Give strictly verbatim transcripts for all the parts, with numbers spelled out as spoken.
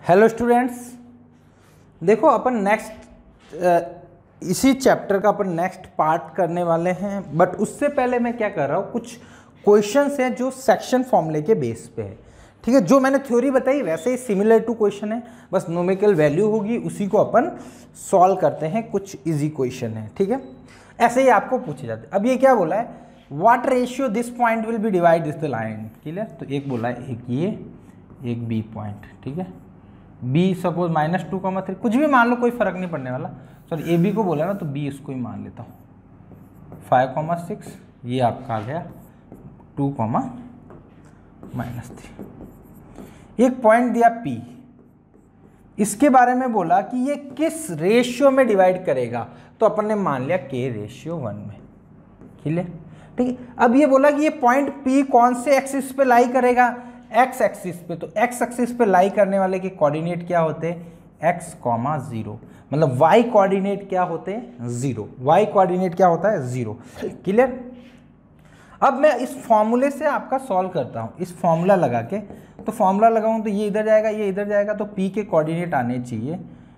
Hello students, देखो अपन next इसी chapter का अपन नेक्स्ट पार्ट करने वाले हैं। बट उससे पहले मैं क्या कर रहा हूँ, कुछ क्वेश्चंस हैं जो सेक्शन फॉर्मूले के बेस पे है। ठीक है, जो मैंने थ्योरी बताई वैसे ही सिमिलर टू क्वेश्चन है, बस न्यूमेरिकल वैल्यू होगी, उसी को अपन सॉल्व करते हैं। कुछ इजी क्वेश्चन है, ठीक है, ऐसे ही आपको पूछे जाते हैं। अब ये क्या बोला है, what ratio this point will be divide this the line. Clear, तो एक बोला है एक ये एक बी पॉइंट, ठीक है, B suppose minus two comma three, कुछ भी मान लो, कोई फर्क नहीं पड़ने वाला। सॉरी ए बी को बोला ना, तो बी इसको ही मान लेता हूँ। फाइव कॉमा सिक्स, ये आपका आ गया टू कॉमा माइनस थ्री। एक पॉइंट दिया पी, इसके बारे में बोला कि ये किस रेशियो में डिवाइड करेगा, तो अपन ने मान लिया के रेशियो वन में। क्लियर, ठीक है। अब ये बोला कि ये पॉइंट पी कौन से एक्सिस पे लाई करेगा, एक्स एक्सिस पे। तो एक्स एक्सिस पे लाई करने वाले के कोऑर्डिनेट क्या होते हैं, एक्स कॉमा जीरो, मतलब वाई कोऑर्डिनेट क्या होते हैं, जीरो। वाई कोऑर्डिनेट क्या होता है, जीरो। क्लियर। अब मैं इस फॉर्मूले से आपका सॉल्व करता हूं, इस फॉर्मूला लगा के। तो फॉर्मूला लगाऊं तो ये इधर जाएगा, ये इधर जाएगा, तो पी के कोऑर्डिनेट आने चाहिए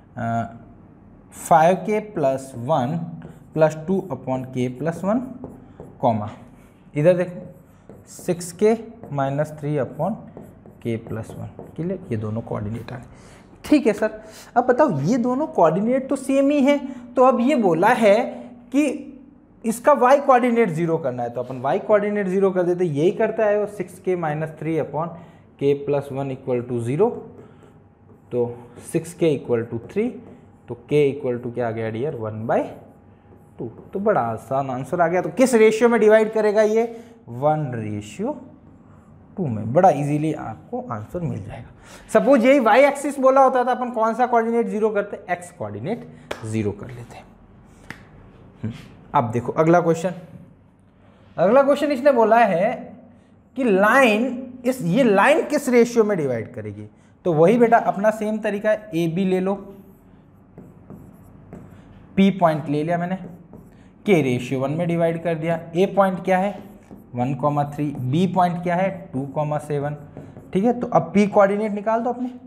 five k plus one plus two upon k plus one, comma इधर देखो six k minus three upon k plus one. Clear, ये दोनों कोऑर्डिनेट आ गए। ठीक है सर, अब बताओ ये दोनों कोऑर्डिनेट तो सेम ही है, तो अब ये बोला है कि इसका y कोऑर्डिनेट जीरो करना है, तो अपन y कोऑर्डिनेट जीरो कर देते। यही करता है वो, six k minus three upon k plus one equal to zero, तो six k equal to three, तो k इक्वल टू क्या आ गया डियर, वन बाई टू। तो बड़ा आसान आंसर आ गया। तो किस रेशियो में डिवाइड करेगा ये, वन रेशियो टू में। बड़ा इजीली आपको आंसर मिल जाएगा। सपोज यही वाई एक्सिस बोला होता था, अपन कौन सा कोऑर्डिनेट जीरो करते, एक्स कोऑर्डिनेट जीरो कर लेते। अब देखो अगला क्वेश्चन। अगला क्वेश्चन इसने बोला है कि लाइन, इस ये लाइन किस रेशियो में डिवाइड करेगी। तो वही बेटा अपना सेम तरीका है, ए बी ले लो, पी पॉइंट ले लिया मैंने, के रेशियो वन में डिवाइड कर दिया। ए पॉइंट क्या है, one comma three, B point क्या है, टू कॉमा सेवन। ठीक है, तो अब पी कोऑर्डिनेट निकाल दो अपने,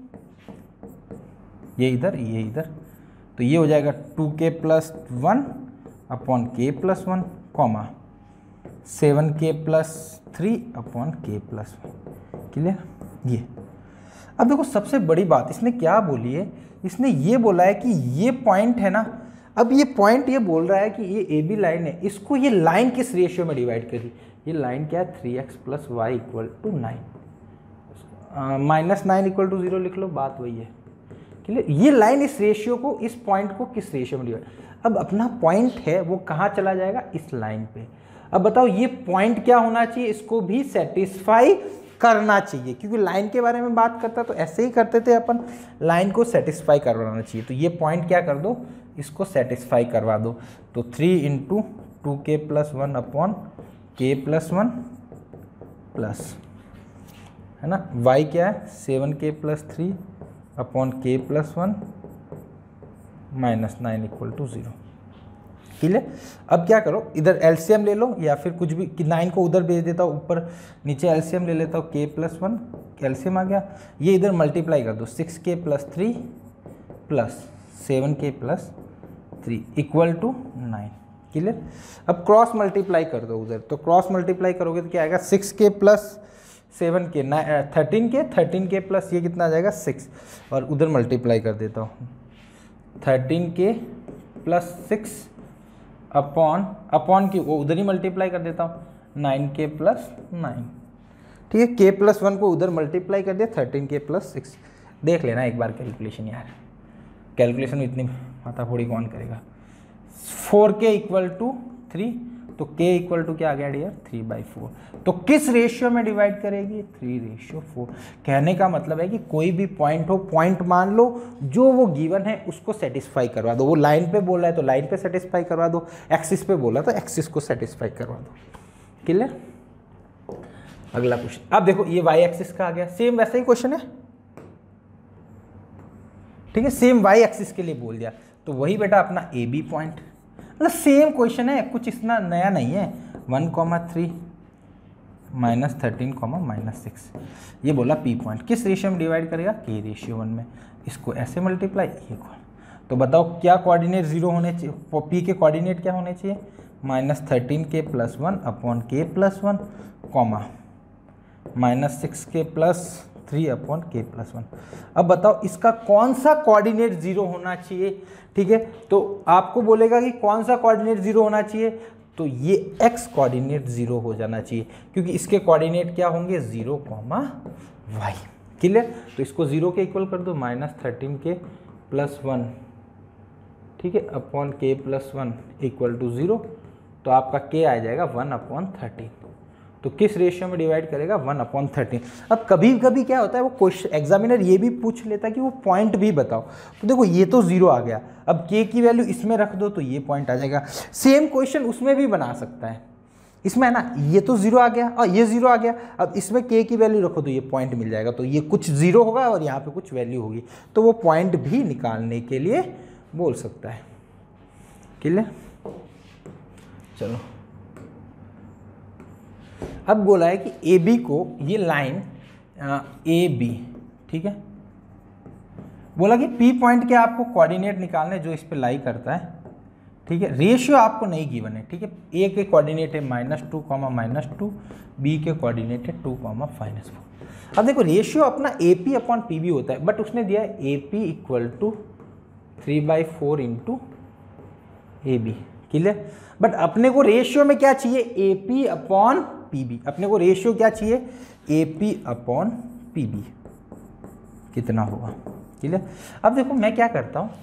ये इधर ये इधर, तो ये हो जाएगा two k plus one upon k plus one, comma seven k plus three upon k plus one. Clear. ये अब देखो सबसे बड़ी बात इसने क्या बोली है, इसने ये बोला है कि ये पॉइंट है ना, अब ये पॉइंट ये बोल रहा है कि ये ए बी लाइन है, इसको ये लाइन किस रेशियो में डिवाइड करी। ये लाइन क्या है, three X plus Y equal to nine, minus nine equal to zero लिख लो, बात वही है। क्लियर, ये लाइन इस रेशियो को, इस पॉइंट को किस रेशियो में डिवाइड। अब अपना पॉइंट है वो कहाँ चला जाएगा, इस लाइन पे। अब बताओ ये पॉइंट क्या होना चाहिए, इसको भी सेटिस्फाई करना चाहिए, क्योंकि लाइन के बारे में बात करता तो ऐसे ही करते थे अपन, लाइन को सेटिस्फाई करवाना चाहिए। तो ये पॉइंट क्या कर दो, इसको सेटिस्फाई करवा दो। तो three into two k plus one upon k plus one plus, है ना, वाई क्या है, seven k plus three upon k plus one minus nine equal to zero. Clear. अब क्या करो, इधर एलसीएम ले लो, या फिर कुछ भी, कि नाइन को उधर भेज देता हूँ, ऊपर नीचे एलसीएम ले लेता हूँ, के प्लस वन, एलसीएम आ गया, ये इधर मल्टीप्लाई कर दो, six k plus three plus seven k plus three equal to nine. Clear. अब क्रॉस मल्टीप्लाई कर दो उधर, तो क्रॉस मल्टीप्लाई करोगे तो क्या आएगा, six k plus seven k, thirteen k, thirteen k plus ये कितना आ जाएगा, सिक्स, और उधर मल्टीप्लाई कर देता हूँ, thirteen k plus six upon, upon की वो उधर ही मल्टीप्लाई कर देता हूँ, नाइन के प्लस नाइन। ठीक है, के प्लस वन को उधर मल्टीप्लाई कर दिया, थर्टीन के प्लस सिक्स। देख लेना एक बार कैलकुलेशन यार, कैलकुलेशन में इतनी माथाफोड़ी कौन करेगा। Four k equal to three, तो k इक्वल टू क्या आ गया डियर, थ्री बाई फोर। तो किस रेशियो में डिवाइड करेगी, थ्री रेशियो फोर। कहने का मतलब है कि कोई भी पॉइंट हो, पॉइंट मान लो जो वो गिवन है उसको सेटिस्फाई करवा दो। वो लाइन पे बोला है तो लाइन पे सेटिस्फाई करवा दो, एक्सिस पे बोला तो एक्सिस को सेटिस्फाई करवा दो। क्लियर। अगला क्वेश्चन, अब देखो ये वाई एक्सिस का आ गया, सेम वैसा ही क्वेश्चन है। ठीक है, सेम वाई एक्सिस के लिए बोल दिया, तो वही बेटा अपना ए बी पॉइंट, मतलब सेम क्वेश्चन है, कुछ इतना नया नहीं है। One comma three minus thirteen comma minus six. ये बोला पी पॉइंट किस रेशियो में डिवाइड करेगा, के रेशियो वन में। इसको ऐसे मल्टीप्लाई, ये तो बताओ क्या कोऑर्डिनेट जीरो होने चाहिए, पी के कोऑर्डिनेट क्या होने चाहिए, minus thirteen k plus one upon k plus one comma minus six k plus three upon k plus one. अब बताओ इसका कौन सा कोऑर्डिनेट जीरो होना चाहिए, ठीक है। तो आपको बोलेगा कि कौन सा कोऑर्डिनेट जीरो होना चाहिए, तो ये x कोऑर्डिनेट जीरो हो जाना चाहिए, क्योंकि इसके कोऑर्डिनेट क्या होंगे, जीरो कॉमा वाई। क्लियर। तो इसको जीरो के इक्वल कर दो, minus thirteen k plus one, ठीक है, upon k plus one equal to zero. तो आपका के आ जाएगा वन अपॉन थर्टीन। तो किस रेशियो में डिवाइड करेगा, वन अपॉन थर्टीन। अब कभी कभी क्या होता है, वो क्वेश्चन एग्जामिनर ये भी पूछ लेता है कि वो पॉइंट भी बताओ। तो देखो ये तो जीरो आ गया, अब के की वैल्यू इसमें रख दो तो ये पॉइंट आ जाएगा। सेम क्वेश्चन उसमें भी बना सकता है, इसमें है ना, ये तो जीरो आ गया और ये जीरो आ गया, अब इसमें के की वैल्यू रखो तो ये पॉइंट मिल जाएगा। तो ये कुछ जीरो होगा और यहाँ पे कुछ वैल्यू होगी, तो वो पॉइंट भी निकालने के लिए बोल सकता है। क्लियर। चलो अब बोला है कि ए बी को, ये लाइन ए बी, ठीक है, बोला कि पी पॉइंट के आपको कोऑर्डिनेट निकालने जो इस पे लाई करता है, ठीक है। रेशियो आपको नहीं गिवन है, ठीक है। ए के कोऑर्डिनेट है minus two comma minus two, B के कोऑर्डिनेट है टू कॉमा माइनस फोर। अब देखो रेशियो अपना A P upon P B होता है, बट उसने दिया है A P equal to three by four into A B. Clear. But अपने को रेशियो में क्या चाहिए, A P upon P B. अपने को रेशियो क्या चाहिए, A P upon P B कितना होगा। क्लियर। अब देखो मैं क्या करता हूँ,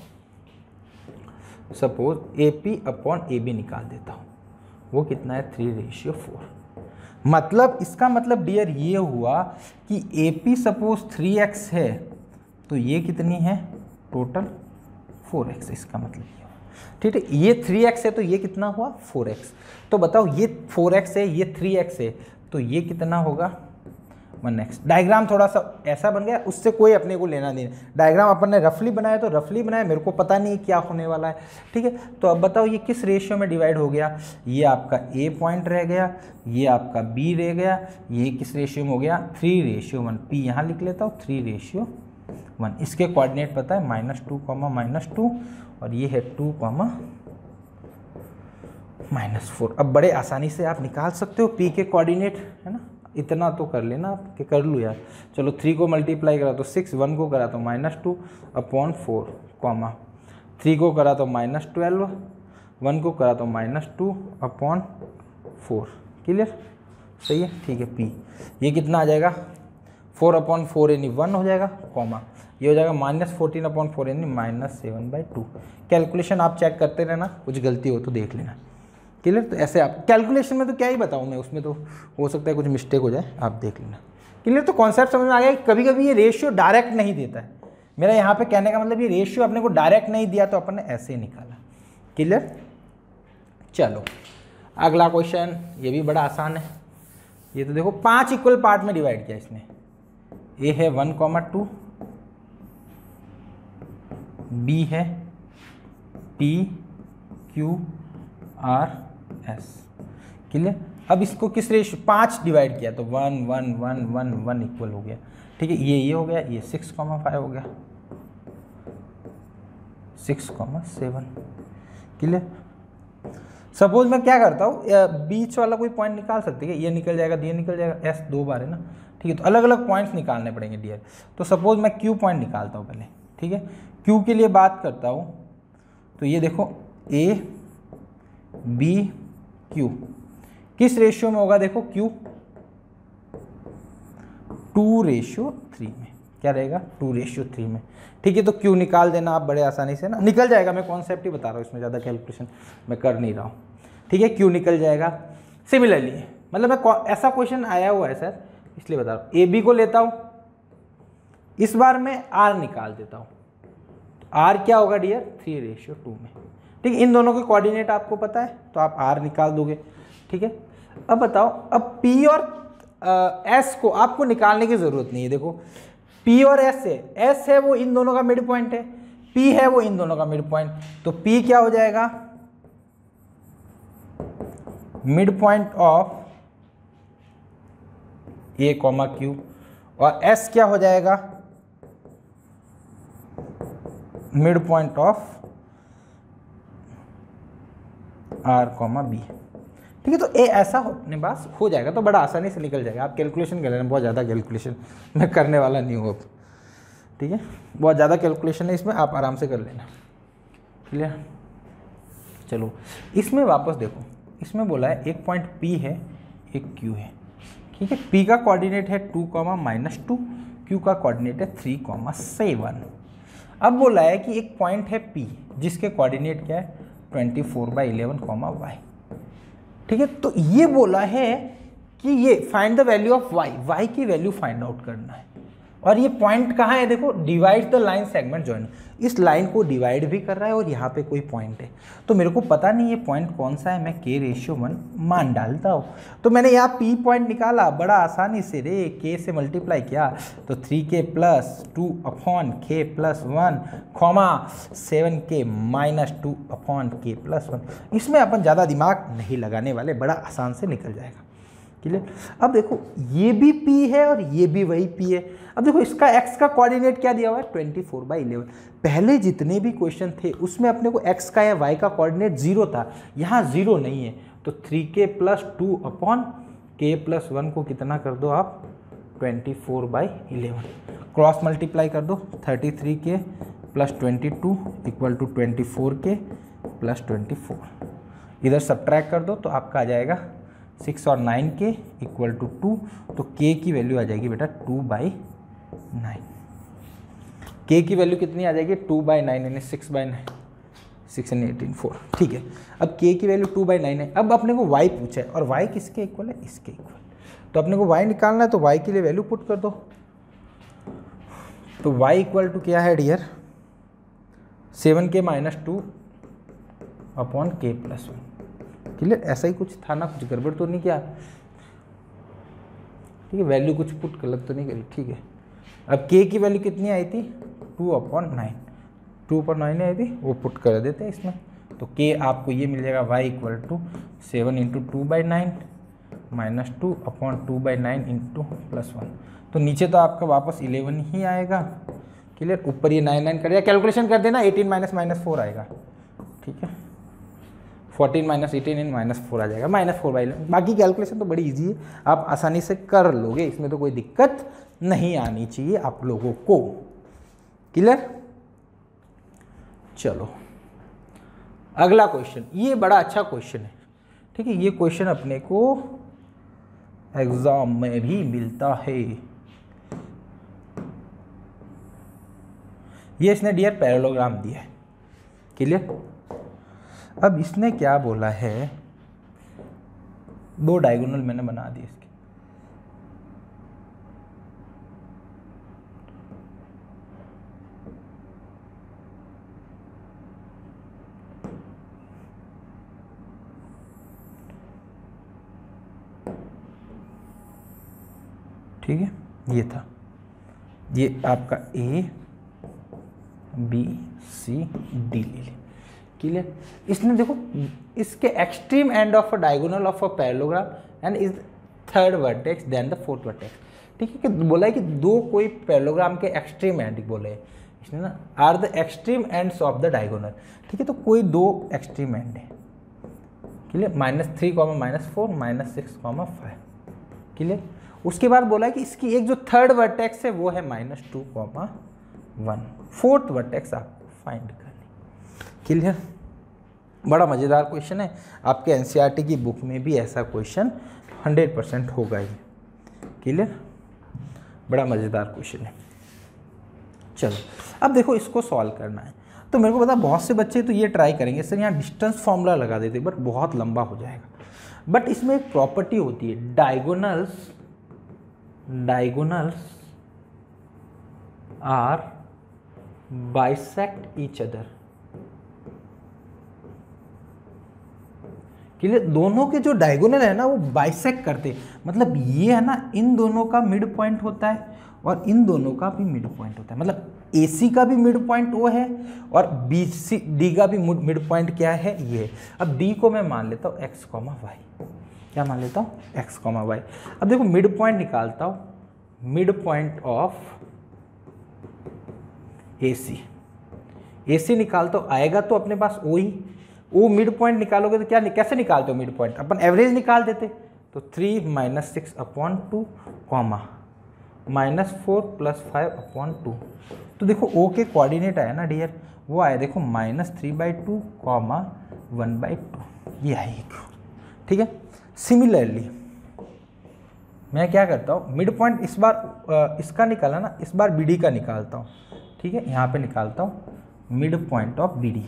suppose A P upon A B निकाल देता हूँ, वो कितना है, थ्री रेशियो फोर। मतलब इसका मतलब डियर ये हुआ कि A P suppose three x है तो ये कितनी है, टोटल फोर एक्स। इसका मतलब ये हुआ, ठीक है। ये थ्री एक्स है तो ये कितना हुआ, फोर एक्स। तो बताओ ये फोर एक्स है, ये थ्री एक्स है, तो ये कितना होगा, वन एक्स। डायग्राम थोड़ा सा ऐसा बन गया, उससे कोई अपने को लेना नहीं। डायग्राम अपन ने रफली बनाया तो रफली बनाया, मेरे को पता नहीं क्या होने वाला है, ठीक है। तो अब बताओ ये किस रेशियो में डिवाइड हो गया, ये आपका ए पॉइंट रह गया, ये आपका बी रह गया, ये किस रेशियो में हो गया, थ्री रेशियो वन। पी यहाँ लिख लेता हूँ, थ्री रेशियो वन। इसके कोऑर्डिनेट पता है, minus two comma minus two, और ये है टू कॉमा माइनस फोर। अब बड़े आसानी से आप निकाल सकते हो पी के कोऑर्डिनेट, है ना। इतना तो कर लेना आप कि कर लूँ यार। चलो थ्री को मल्टीप्लाई करा तो सिक्स, वन को करा तो minus two upon four comma three को करा तो माइनस ट्वेल्व, वन को करा तो minus two upon four. Clear, सही है, ठीक है। पी ये कितना आ जाएगा, फोर अपॉन फोर यानी वन हो जाएगा, कॉमा ये हो जाएगा माइनस फोर्टीन अपॉन फोर यानी minus seven by two. Calculation आप चेक करते रहना, कुछ गलती हो तो देख लेना। क्लियर। तो ऐसे आप कैलकुलेशन में तो क्या ही बताऊँ मैं, उसमें तो हो सकता है कुछ मिस्टेक हो जाए, आप देख लेना। क्लियर। तो कॉन्सेप्ट समझ में आ गया। कभी कभी ये रेशियो डायरेक्ट नहीं देता है, मेरा यहाँ पे कहने का मतलब ये रेशियो अपने को डायरेक्ट नहीं दिया तो अपन ने ऐसे ही निकाला। क्लियर। चलो अगला क्वेश्चन, ये भी बड़ा आसान है। ये तो देखो पांच इक्वल पार्ट में डिवाइड किया इसने। ए है वन कॉमा टू, बी है P Q R S. Clear. अब इसको किस रेशियो, पाँच डिवाइड किया तो one one one one one equal हो गया, ठीक है। ये ये हो गया, ये सिक्स कॉमा फाइव हो गया, six comma seven. Clear. Suppose मैं क्या करता हूँ, बीच वाला कोई पॉइंट निकाल सकते हैं, ये निकल जाएगा, ये निकल जाएगा, एस दो बार है ना, ठीक है। तो अलग अलग पॉइंट्स निकालने पड़ेंगे डियर। तो सपोज मैं क्यू पॉइंट निकालता हूँ पहले, ठीक है। क्यू के लिए बात करता हूँ तो ये देखो ए बी क्यू किस रेशियो में होगा, देखो क्यू टू रेशियो थ्री में। क्या रहेगा, टू रेशियो थ्री में, ठीक है। तो क्यू निकाल देना आप बड़े आसानी से ना, निकल जाएगा। मैं कॉन्सेप्ट ही बता रहा हूँ, इसमें ज़्यादा कैलकुलेशन मैं कर नहीं रहा हूँ, ठीक है। क्यू निकल जाएगा। सिमिलरली मतलब मैं ऐसा क्वेश्चन आया हुआ है सर, इसलिए बता रहा हूँ। ए बी को लेता हूँ, इस बार मैं आर निकाल देता हूँ। आर क्या होगा डियर, थ्री रेशियो टू में, ठीक है। इन दोनों के कोऑर्डिनेट आपको पता है तो आप आर निकाल दोगे, ठीक है। अब बताओ, अब पी और एस को आपको निकालने की जरूरत नहीं है। देखो पी और एस है, एस है वो इन दोनों का मिड पॉइंट है, पी है वो इन दोनों का मिड पॉइंट। तो पी क्या हो जाएगा, mid point of A comma Q, और एस क्या हो जाएगा, mid point of R comma B. ठीक है, तो ए ऐसा अपने पास हो जाएगा, तो बड़ा आसानी से निकल जाएगा। आप कैलकुलेशन कर लेना, बहुत ज़्यादा कैलकुलेशन मैं करने वाला नहीं हूँ अब। ठीक है, बहुत ज़्यादा कैलकुलेशन है इसमें, आप आराम से कर लेना। क्लियर? चलो इसमें वापस देखो, इसमें बोला है एक पॉइंट पी है, एक क्यू है। ठीक है, पी का कोऑर्डिनेट है two comma minus two, Q का कोऑर्डिनेट है थ्री कॉमा सेवन। अब बोला है कि एक पॉइंट है पी जिसके कोऑर्डिनेट क्या है, twenty four by eleven comma y. ठीक है, तो ये बोला है कि ये find the value of y, y की वैल्यू फाइंड आउट करना है। और ये पॉइंट कहाँ है, देखो divide the line segment join, इस लाइन को डिवाइड भी कर रहा है और यहाँ पे कोई पॉइंट है। तो मेरे को पता नहीं ये पॉइंट कौन सा है, मैं के रेशियो वन मान डालता हूँ। तो मैंने यहाँ पी पॉइंट निकाला बड़ा आसानी से, रे के से मल्टीप्लाई किया तो three k plus two upon k plus one comma seven k minus two upon k plus one. इसमें अपन ज़्यादा दिमाग नहीं लगाने वाले, बड़ा आसान से निकल जाएगा। क्लियर? अब देखो ये भी p है और ये भी वही p है। अब देखो इसका x का कोऑर्डिनेट क्या दिया हुआ है, ट्वेंटी फोर बाई इलेवन। पहले जितने भी क्वेश्चन थे उसमें अपने को x का या y का कोऑर्डिनेट जीरो था, यहाँ जीरो नहीं है। तो three k plus two upon k plus one को कितना कर दो आप, twenty four by eleven. Cross multiply कर दो, thirty three k plus twenty two equal to twenty four k plus twenty four. इधर सब्ट्रैक्ट कर दो तो आपका आ जाएगा सिक्स और नाइन के इक्वल टू टू। तो के की वैल्यू आ जाएगी बेटा टू बाई नाइन। के की वैल्यू कितनी आ जाएगी, टू बाई नाइन यानी six by nine, six and eighteen four. ठीक है, अब के की वैल्यू टू बाई नाइन है। अब अपने को वाई पूछा है और वाई किसके इक्वल है, इसके इक्वल। तो अपने को वाई निकालना है, तो वाई के लिए वैल्यू पुट कर दो। तो वाई इक्वल टू क्या है dear, seven k minus two upon k plus one. Clear? ऐसा ही कुछ था ना, कुछ गड़बड़ तो नहीं किया? ठीक है, वैल्यू कुछ पुट गलत तो नहीं करी। ठीक है, अब के की वैल्यू कितनी आई थी, two upon nine, two upon nine आई थी, वो पुट कर देते हैं इसमें। तो के आपको ये मिल जाएगा y equal to seven into two by nine minus two upon two by nine into plus one. तो नीचे तो आपका वापस इलेवन ही आएगा। क्लियर? ऊपर ये नाइन नाइन कर दिया, कैलकुलेशन कर देना, एटीन माइनस माइनस फोर आएगा। ठीक है, fourteen minus eighteen in minus four आ जाएगा, माइनस फोर बाई। बाकी कैलकुलेशन तो बड़ी इजी है, आप आसानी से कर लोगे, इसमें तो कोई दिक्कत नहीं आनी चाहिए आप लोगों को। क्लियर? चलो अगला क्वेश्चन, ये बड़ा अच्छा क्वेश्चन है। ठीक है, ये क्वेश्चन अपने को एग्जाम में भी मिलता है। ये इसने डियर पैरेललोग्राम दिया है। क्लियर? अब इसने क्या बोला है, दो डायगोनल मैंने बना दिए इसके। ठीक है, ये था, ये आपका ए बी सी डी ले ले। क्लियर? इसने देखो इसके extreme end of a diagonal of a parallelogram and is third vertex then the fourth vertex. ठीक है, कि बोला है कि दो कोई पैरेललोग्राम के एक्सट्रीम एंड बोले इसने ना, are the extreme ends of the diagonal. ठीक है, तो कोई दो एक्सट्रीम एंड है। Clear? Minus three comma minus four minus six comma five. Clear? उसके बाद बोला है कि इसकी एक जो थर्ड वर्टेक्स है वो है minus two comma one. Fourth vertex आपको फाइंड करनी। क्लियर? बड़ा मज़ेदार क्वेश्चन है, आपके एनसीईआरटी की बुक में भी ऐसा क्वेश्चन हंड्रेड परसेंट होगा ही। क्लियर? बड़ा मज़ेदार क्वेश्चन है। चलो अब देखो इसको सॉल्व करना है। तो मेरे को पता बहुत से बच्चे तो ये ट्राई करेंगे सर यहाँ डिस्टेंस फॉर्मूला लगा देते, बट बहुत लंबा हो जाएगा। बट इसमें एक प्रॉपर्टी होती है, diagonals diagonals are bisect each other. Clear? दोनों के जो डायगोनल है ना वो बाइसेक्ट करते, मतलब ये है ना इन दोनों का मिड पॉइंट होता है और इन दोनों का भी मिड पॉइंट होता है। मतलब ए सी का भी मिड पॉइंट वो है और बी सी डी का भी मिड पॉइंट क्या है, ये है। अब डी को मैं मान लेता हूँ एक्स कॉमा वाई। क्या मान लेता हूँ, एक्स कॉमा वाई। अब देखो मिड पॉइंट निकालता हूँ, mid point of A C, A C निकालता हूँ, आएगा तो अपने पास ओ ही, ओ मिड पॉइंट निकालोगे तो क्या कैसे निकालते हो मिड पॉइंट, अपन एवरेज निकाल देते, तो three minus six upon two comma minus four plus five upon two. तो देखो ओ के कोऑर्डिनेट आया ना डियर, वो आया देखो minus three by two comma one by two, ये आएगी। ठीक है, सिमिलरली मैं क्या करता हूँ, मिड पॉइंट इस बार इसका निकाला ना, इस बार बी डी का निकालता हूँ। ठीक है, यहाँ पे निकालता हूँ mid point of B D,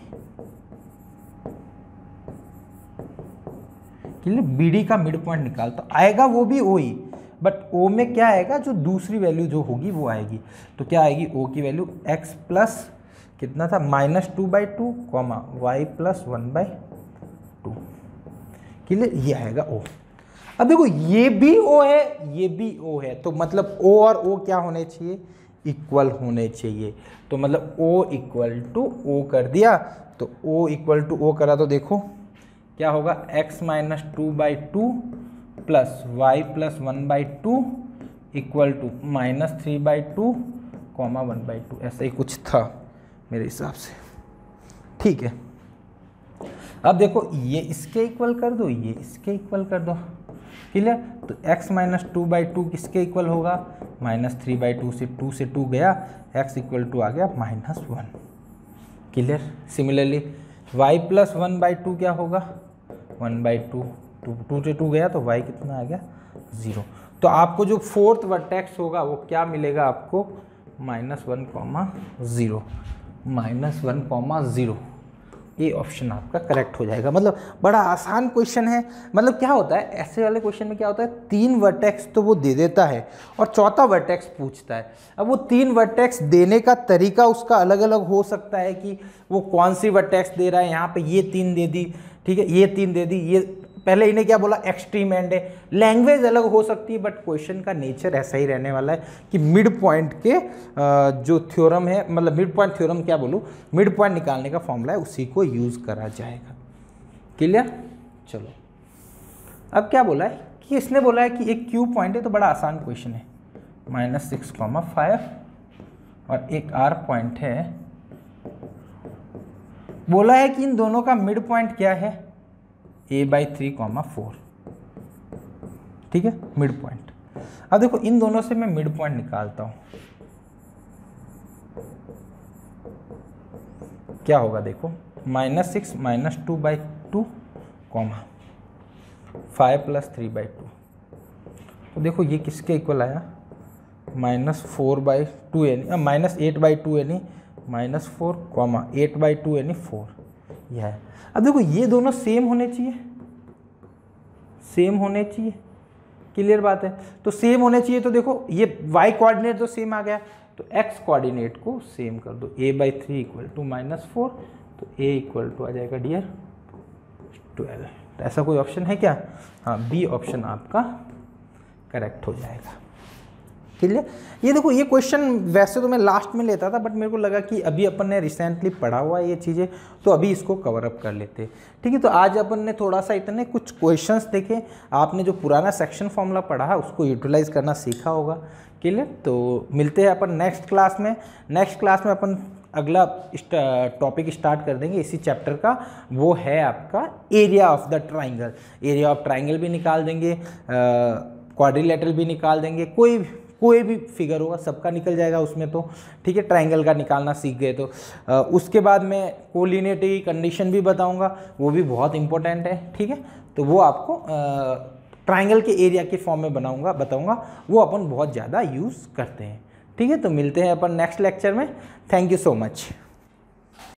B D का मिड पॉइंट निकालता हूँ, आएगा वो भी ओ ही, बट ओ में क्या आएगा, जो दूसरी वैल्यू जो होगी वो आएगी। तो क्या आएगी, ओ की वैल्यू एक्स प्लस कितना था, minus two by two comma y plus one by two, clear, ये आएगा ओ। अब देखो ये भी ओ है, ये भी ओ है, तो मतलब ओ और ओ क्या होने चाहिए, इक्वल होने चाहिए। तो मतलब ओ इक्वल टू ओ कर दिया, तो ओ इक्वल टू ओ करा तो देखो क्या होगा, x minus two by two plus y plus one by two equal to minus three by two comma one by two, ऐसा ही कुछ था मेरे हिसाब से। ठीक है, अब देखो ये इसके इक्वल कर दो, ये इसके इक्वल कर दो, क्लियर। तो x minus two by two किसके इक्वल होगा, माइनस थ्री बाई टू से टू से टू गया, x इक्वल टू आ गया minus one, clear. Similarly y plus one by two क्या होगा, one by two, two two से टू गया तो y कितना आ गया, ज़ीरो। तो आपको जो फोर्थ वर्टेक्स होगा वो क्या मिलेगा आपको, minus one comma zero, minus one comma zero, ये ऑप्शन आपका करेक्ट हो जाएगा। मतलब बड़ा आसान क्वेश्चन है। मतलब क्या होता है ऐसे वाले क्वेश्चन में, क्या होता है, तीन वर्टेक्स तो वो दे देता है और चौथा वर्टेक्स पूछता है। अब वो तीन वर्टेक्स देने का तरीका उसका अलग अलग हो सकता है कि वो कौन सी वर्टेक्स दे रहा है। यहाँ पे ये तीन दे दी, ठीक है, ये तीन दे दी, ये पहले इन्हें क्या बोला, एक्सट्रीम एंड है। लैंग्वेज अलग हो सकती है, बट क्वेश्चन का नेचर ऐसा ही रहने वाला है कि मिड पॉइंट के जो थ्योरम है, मतलब मिड पॉइंट थ्योरम क्या बोलूँ, मिड पॉइंट निकालने का फॉर्मूला है, उसी को यूज़ करा जाएगा। क्लियर। चलो अब क्या बोला है कि इसने बोला है कि एक क्यू पॉइंट है, तो बड़ा आसान क्वेश्चन है, माइनस सिक्स कॉमा फाइव, और एक आर पॉइंट है। बोला है कि इन दोनों का मिड पॉइंट क्या है, A by three comma four, ठीक है, मिड पॉइंट। अब देखो इन दोनों से मैं मिड पॉइंट निकालता हूं, क्या होगा, देखो minus six minus two by two comma five plus three by two. तो देखो ये किसके इक्वल आया, माइनस फोर बाई टू यानी माइनस एट बाई टू यानी minus four comma eight by two यानी फोर, यह है। अब देखो ये दोनों सेम होने चाहिए, सेम होने चाहिए, क्लियर बात है। तो सेम होने चाहिए, तो देखो ये y कोऑर्डिनेट तो सेम आ गया, तो x कोऑर्डिनेट को सेम कर दो, a by three equal to minus four, तो a इक्वल टू आ जाएगा डियर ट्वेल्व। तो ऐसा कोई ऑप्शन है क्या, हाँ, बी ऑप्शन आपका करेक्ट हो जाएगा। क्लियर। ये देखो ये क्वेश्चन वैसे तो मैं लास्ट में लेता था, बट मेरे को लगा कि अभी अपन ने रिसेंटली पढ़ा हुआ है ये चीज़ें, तो अभी इसको कवर अप कर लेते हैं। ठीक है, तो आज अपन ने थोड़ा सा इतने कुछ क्वेश्चंस देखे, आपने जो पुराना सेक्शन फॉर्मूला पढ़ा है उसको यूटिलाइज करना सीखा होगा। क्लियर। तो मिलते हैं अपन नेक्स्ट क्लास में। नेक्स्ट क्लास में अपन अगला टॉपिक स्टार्ट कर देंगे इसी चैप्टर का, वो है आपका area of the triangle. Area of triangle भी निकाल देंगे, क्वाड्रिलेटरल भी निकाल देंगे, कोई कोई भी फिगर होगा सबका निकल जाएगा उसमें तो। ठीक है, ट्राइंगल का निकालना सीख गए तो आ, उसके बाद मैं कोलिनियरिटी कंडीशन भी बताऊंगा, वो भी बहुत इंपॉर्टेंट है। ठीक है, तो वो आपको ट्राइंगल के एरिया के फॉर्म में बनाऊंगा बताऊंगा, वो अपन बहुत ज़्यादा यूज़ करते हैं। ठीक है, तो मिलते हैं अपन नेक्स्ट लेक्चर में। Thank you so much.